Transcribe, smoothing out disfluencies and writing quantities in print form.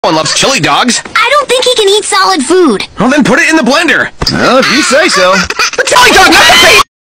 one loves chili dogs. I don't think he can eat solid food. Well, then put it in the blender. Well, if you say so. The chili dog, not the baby!